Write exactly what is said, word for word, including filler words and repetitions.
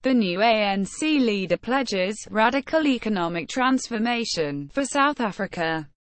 The new A N C leader pledges radical economic transformation for South Africa.